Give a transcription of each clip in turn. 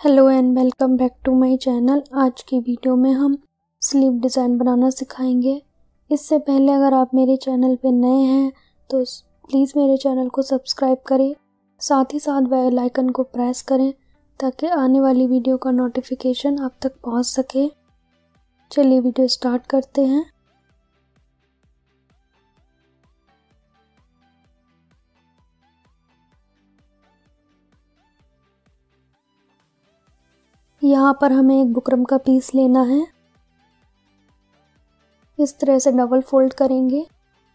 Hello and welcome back to my channel. आज की video में हम स्लीव डिज़ाइन बनाना सिखाएंगे। इससे पहले अगर आप मेरे चैनल पे नए हैं तो प्लीज़ मेरे चैनल को सब्सक्राइब करें, साथ ही साथ बेल आइकन को प्रेस करें ताकि आने वाली वीडियो का नोटिफिकेशन आप तक पहुंच सके। चलिए वीडियो स्टार्ट करते हैं। यहाँ पर हमें एक बुकरम का पीस लेना है। इस तरह से डबल फोल्ड करेंगे।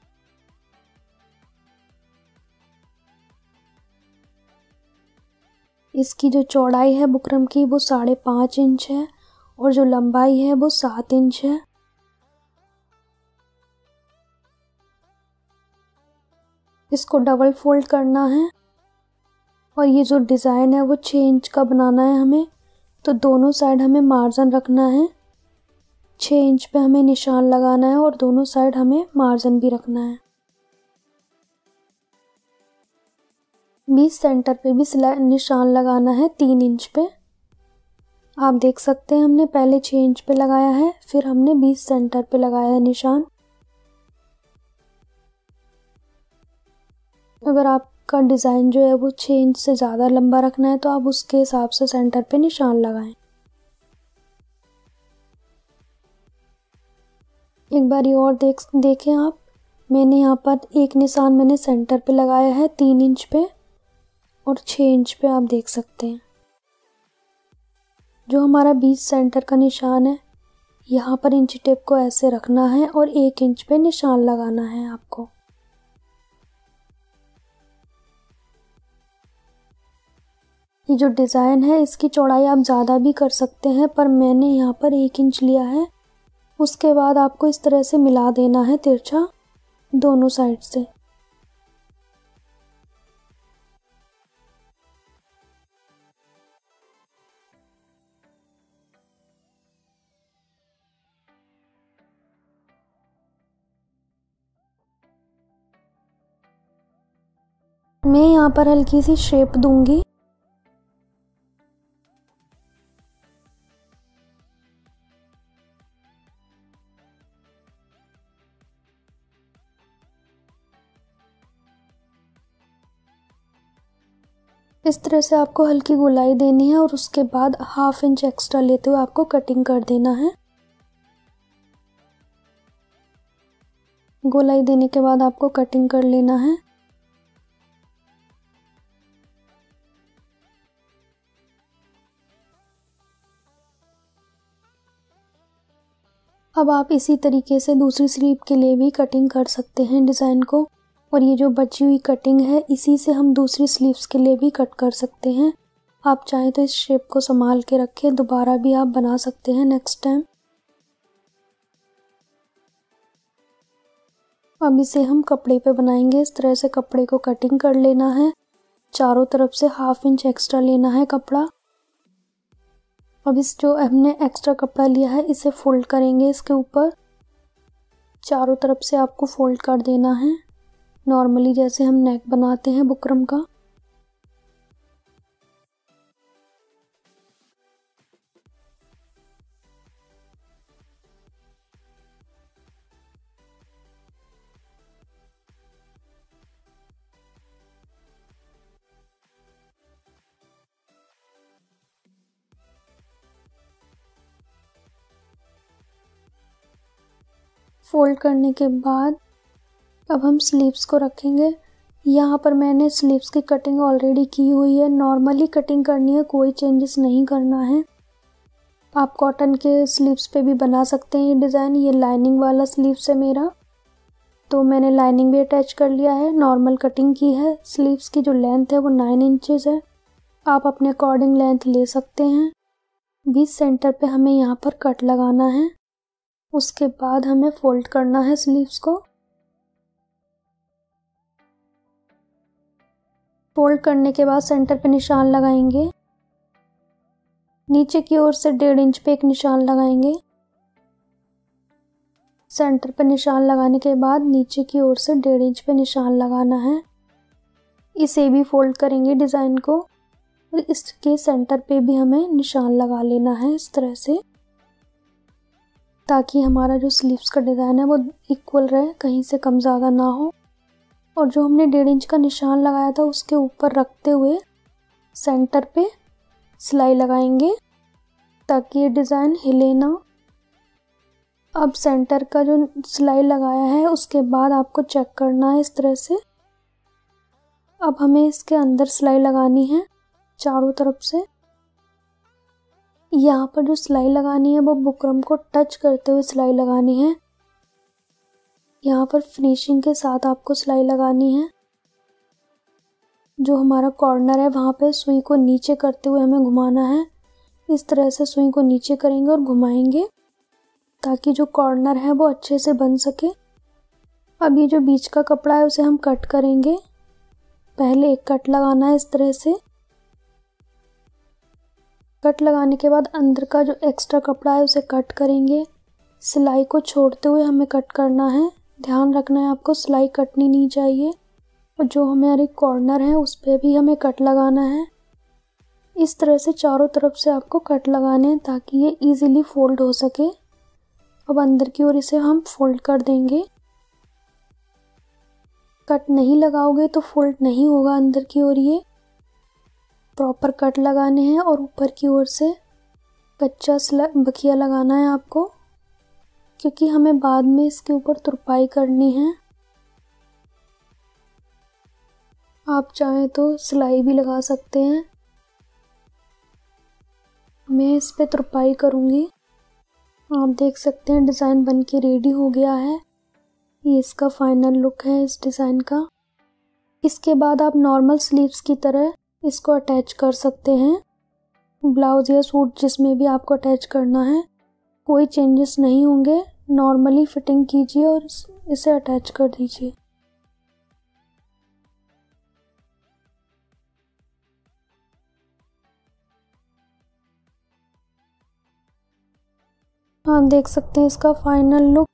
इसकी जो चौड़ाई है बुकरम की वो 5.5 इंच है और जो लंबाई है वो 7 इंच है। इसको डबल फोल्ड करना है और ये जो डिज़ाइन है वो 6 इंच का बनाना है हमें, तो दोनों साइड हमें मार्जिन रखना है। 6 इंच पे हमें निशान लगाना है और दोनों साइड हमें मार्जिन भी रखना है। बीच सेंटर पे भी निशान लगाना है 3 इंच पे। आप देख सकते हैं हमने पहले 6 इंच पे लगाया है, फिर हमने बीच सेंटर पे लगाया है निशान। अगर आपका डिज़ाइन जो है वो 6 इंच से ज़्यादा लंबा रखना है तो आप उसके हिसाब से सेंटर पे निशान लगाएं। एक बार ये और देखें आप, मैंने यहाँ पर एक निशान मैंने सेंटर पे लगाया है 3 इंच पे और 6 इंच पे आप देख सकते हैं। जो हमारा बीच सेंटर का निशान है यहाँ पर इंची टेप को ऐसे रखना है और 1 इंच पे निशान लगाना है आपको। ये जो डिज़ाइन है इसकी चौड़ाई आप ज़्यादा भी कर सकते हैं, पर मैंने यहाँ पर 1 इंच लिया है। उसके बाद आपको इस तरह से मिला देना है तिरछा दोनों साइड से। मैं यहाँ पर हल्की सी शेप दूंगी। इस तरह से आपको हल्की गोलाई देनी है और उसके बाद 1/2 इंच एक्स्ट्रा लेते हुए आपको कटिंग कर देना है। गोलाई देने के बाद आपको कटिंग कर लेना है। अब आप इसी तरीके से दूसरी स्लीव के लिए भी कटिंग कर सकते हैं डिज़ाइन को, और ये जो बची हुई कटिंग है इसी से हम दूसरी स्लीव्स के लिए भी कट कर सकते हैं। आप चाहें तो इस शेप को संभाल के रखें, दोबारा भी आप बना सकते हैं नेक्स्ट टाइम। अब इसे हम कपड़े पे बनाएंगे। इस तरह से कपड़े को कटिंग कर लेना है। चारों तरफ से 1/2 इंच एक्स्ट्रा लेना है कपड़ा। अब इस जो हमने एक्स्ट्रा कपड़ा लिया है इसे फोल्ड करेंगे इसके ऊपर। चारों तरफ से आपको फोल्ड कर देना है, नॉर्मली जैसे हम नेक बनाते हैं बुकरम का। फोल्ड करने के बाद अब हम स्लीव्स को रखेंगे। यहाँ पर मैंने स्लीव्स की कटिंग ऑलरेडी की हुई है। नॉर्मली कटिंग करनी है, कोई चेंजेस नहीं करना है। आप कॉटन के स्लीव्स पे भी बना सकते हैं ये डिज़ाइन। ये लाइनिंग वाला स्लीव्स है मेरा, तो मैंने लाइनिंग भी अटैच कर लिया है। नॉर्मल कटिंग की है। स्लीव्स की जो लेंथ है वो 9 इंचेस है। आप अपने अकॉर्डिंग लेंथ ले सकते हैं। बीच सेंटर पे हमें यहाँ पर कट लगाना है। उसके बाद हमें फोल्ड करना है स्लीव्स को। फोल्ड करने के बाद सेंटर पे निशान लगाएंगे। नीचे की ओर से 1.5 इंच पे एक निशान लगाएंगे। सेंटर पे निशान लगाने के बाद नीचे की ओर से 1.5 इंच पे निशान लगाना है। इसे भी फोल्ड करेंगे डिज़ाइन को। और इसके सेंटर पे भी हमें निशान लगा लेना है इस तरह से, ताकि हमारा जो स्लीव्स का डिज़ाइन है वो इक्वल रहे, कहीं से कम ज़्यादा ना हो। और जो हमने 1.5 इंच का निशान लगाया था उसके ऊपर रखते हुए सेंटर पे सिलाई लगाएंगे ताकि ये डिज़ाइन हिले ना। अब सेंटर का जो सिलाई लगाया है उसके बाद आपको चेक करना है इस तरह से। अब हमें इसके अंदर सिलाई लगानी है चारों तरफ से। यहाँ पर जो सिलाई लगानी है वो बुकरम को टच करते हुए सिलाई लगानी है। यहाँ पर फिनिशिंग के साथ आपको सिलाई लगानी है। जो हमारा कॉर्नर है वहाँ पे सुई को नीचे करते हुए हमें घुमाना है। इस तरह से सुई को नीचे करेंगे और घुमाएंगे ताकि जो कॉर्नर है वो अच्छे से बन सके। अब ये जो बीच का कपड़ा है उसे हम कट करेंगे। पहले एक कट लगाना है इस तरह से। कट लगाने के बाद अंदर का जो एक्स्ट्रा कपड़ा है उसे कट करेंगे। सिलाई को छोड़ते हुए हमें कट करना है। ध्यान रखना है आपको सिलाई कटनी नहीं चाहिए। और जो हमारे कॉर्नर है उस पर भी हमें कट लगाना है। इस तरह से चारों तरफ से आपको कट लगाने हैं ताकि ये इजीली फोल्ड हो सके। अब अंदर की ओर इसे हम फोल्ड कर देंगे। कट नहीं लगाओगे तो फोल्ड नहीं होगा अंदर की ओर। ये प्रॉपर कट लगाने हैं और ऊपर की ओर से कच्चा बखिया लगाना है आपको, क्योंकि हमें बाद में इसके ऊपर तुरपाई करनी है। आप चाहें तो सिलाई भी लगा सकते हैं। मैं इस पे तुरपाई करूँगी। आप देख सकते हैं डिज़ाइन बन के रेडी हो गया है। ये इसका फाइनल लुक है इस डिज़ाइन का। इसके बाद आप नॉर्मल स्लीव्स की तरह इसको अटैच कर सकते हैं। ब्लाउज या सूट जिसमें भी आपको अटैच करना है, कोई चेंजेस नहीं होंगे। नॉर्मली फिटिंग कीजिए और इसे अटैच कर दीजिए। आप देख सकते हैं इसका फाइनल लुक।